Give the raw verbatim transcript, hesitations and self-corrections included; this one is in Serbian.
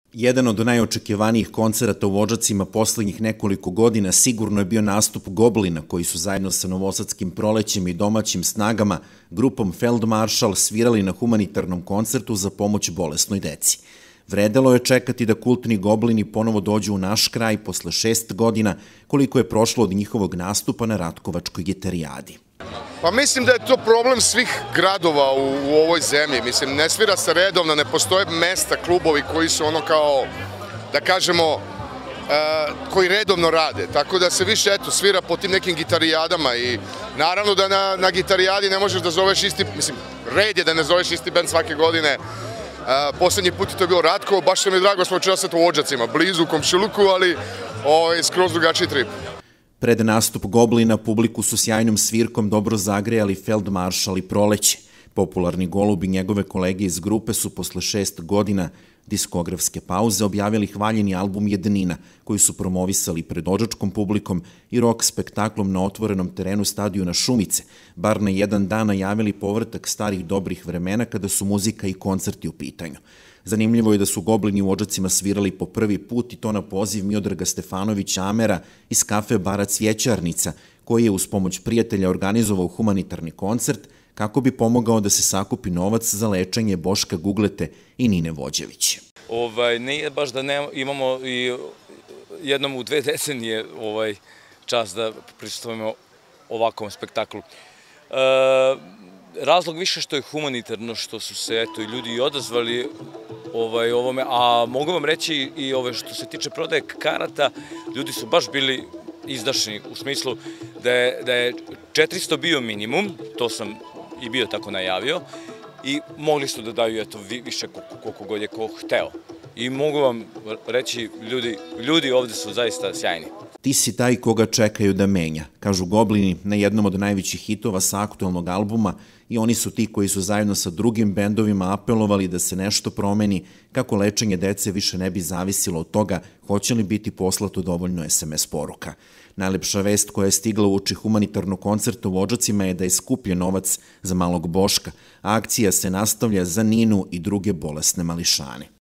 Jedan od najočekivanijih koncerata u Odžacima poslednjih nekoliko godina sigurno je bio nastup Goblina, koji su zajedno sa Novosadskim prolećem i domaćim snagama grupom Feldmaršal svirali na humanitarnom koncertu za pomoć bolesnoj deci. Vredelo je čekati da kultni Goblini ponovo dođu u naš kraj posle šest godina, koliko je prošlo od njihovog nastupa na Ratkovačkoj gitarijadi. Pa mislim da je to problem svih gradova u, u ovoj zemlji. Mislim, ne svira se redovno, ne postoje mesta, klubovi koji su ono kao, da kažemo, e, koji redovno rade. Tako da se više, eto, svira po tim nekim gitarijadama i naravno da na, na gitarijadi ne možeš da zoveš isti, mislim, red je da ne zoveš isti band svake godine. E, poslednji put je to bilo Ratkovo, baš se mi drago, smo večeras u Odžacima, blizu, u komšiluku, ali o, skroz drugačiji trip. Pred nastup Goblina publiku su sjajnom svirkom dobro zagrejali Feldmaršal i Proleće. Popularni Golub i njegove kolege iz grupe su posle šest godina diskografske pauze objavili hvaljeni album Jednina, koji su promovisali pred odžačkom publikom i rock spektaklom na otvorenom terenu stadiona Šumice, bar na jedan dan najavili povratak starih dobrih vremena kada su muzika i koncerti u pitanju. Zanimljivo je da su Goblini u Odžacima svirali po prvi put i to na poziv Miodraga Stefanovića Amera iz kafe bara Cvjećarnica, koji je uz pomoć prijatelja organizovao humanitarni koncert kako bi pomogao da se sakupi novac za lečenje Boška Guglete i Nine Vođević. Ovaj, nije baš da ne, imamo i jednom u dve decenije ovaj, čas da prisustvujemo ovakvom spektaklu. E, razlog više što je humanitarno, što su se eto, ljudi i odazvali ovaj, ovome, a mogu vam reći i ove, što se tiče prodaje karata, ljudi su baš bili izdašni u smislu da je, da je četiristo bio minimum, to sam i bio tako najavio, i mogli su da daju eto, više koliko god je ko hteo. I mogu vam reći, ljudi, ljudi ovde su zaista sjajni. Ti si taj koga čekaju da menja, kažu Goblini na jednom od najvećih hitova sa aktualnog albuma, i oni su ti koji su zajedno sa drugim bendovima apelovali da se nešto promeni kako lečenje dece više ne bi zavisilo od toga hoće li biti poslato dovoljno es em es poruka. Najlepša vest koja je stigla uoči humanitarnog koncerta u Odžacima je da je skupljen novac za malog Boška, a akcija se nastavlja za Ninu i druge bolesne mališane.